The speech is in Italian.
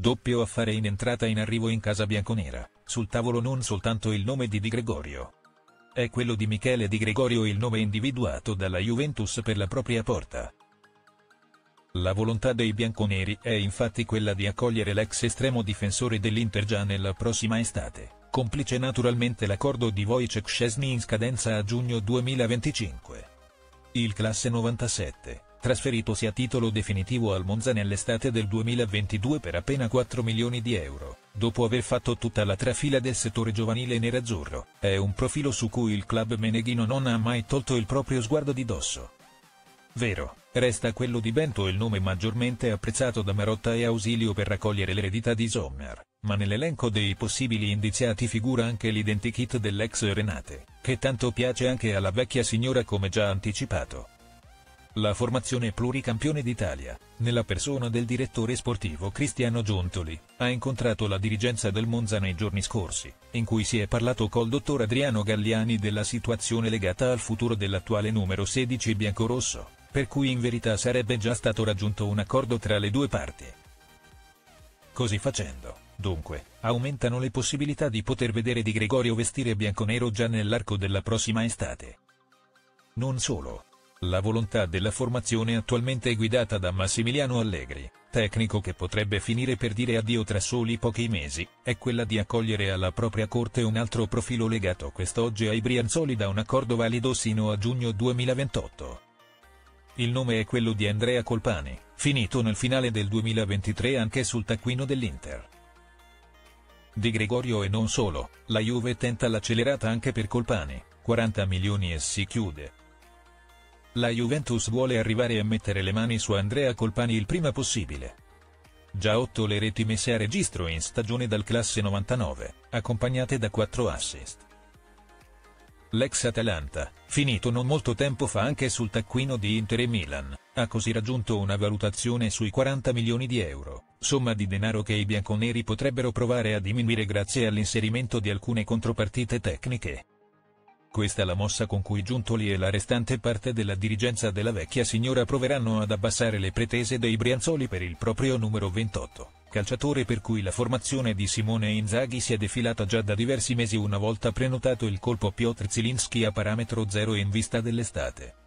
Doppio affare in entrata in arrivo in casa bianconera, sul tavolo non soltanto il nome di Di Gregorio. È quello di Michele Di Gregorio il nome individuato dalla Juventus per la propria porta. La volontà dei bianconeri è infatti quella di accogliere l'ex estremo difensore dell'Inter già nella prossima estate, complice naturalmente l'accordo di Wojciech Szczesny in scadenza a giugno 2025. Il classe 97, trasferitosi a titolo definitivo al Monza nell'estate del 2022 per appena 4 milioni di euro, dopo aver fatto tutta la trafila del settore giovanile nerazzurro, è un profilo su cui il club meneghino non ha mai tolto il proprio sguardo di dosso. Vero, resta quello di Bento il nome maggiormente apprezzato da Marotta e Ausilio per raccogliere l'eredità di Sommer, ma nell'elenco dei possibili indiziati figura anche l'identikit dell'ex Renate, che tanto piace anche alla vecchia signora come già anticipato. La formazione pluricampione d'Italia, nella persona del direttore sportivo Cristiano Giuntoli, ha incontrato la dirigenza del Monza nei giorni scorsi, in cui si è parlato col dottor Adriano Galliani della situazione legata al futuro dell'attuale numero 16 biancorosso, per cui in verità sarebbe già stato raggiunto un accordo tra le due parti. Così facendo, dunque, aumentano le possibilità di poter vedere Di Gregorio vestire bianconero già nell'arco della prossima estate. Non solo. La volontà della formazione attualmente guidata da Massimiliano Allegri, tecnico che potrebbe finire per dire addio tra soli pochi mesi, è quella di accogliere alla propria corte un altro profilo legato quest'oggi ai Brianzoli da un accordo valido sino a giugno 2028. Il nome è quello di Andrea Colpani, finito nel finale del 2023 anche sul taccuino dell'Inter. Di Gregorio e non solo, la Juve tenta l'accelerata anche per Colpani, 40 milioni e si chiude. La Juventus vuole arrivare a mettere le mani su Andrea Colpani il prima possibile. Già 8 le reti messe a registro in stagione dal classe 99, accompagnate da 4 assist. L'ex Atalanta, finito non molto tempo fa anche sul taccuino di Inter e Milan, ha così raggiunto una valutazione sui 40 milioni di euro, somma di denaro che i bianconeri potrebbero provare a diminuire grazie all'inserimento di alcune contropartite tecniche. Questa è la mossa con cui Giuntoli e la restante parte della dirigenza della vecchia signora proveranno ad abbassare le pretese dei Brianzoli per il proprio numero 28, calciatore per cui la formazione di Simone Inzaghi si è defilata già da diversi mesi una volta prenotato il colpo Piotr Zielinski a parametro zero in vista dell'estate.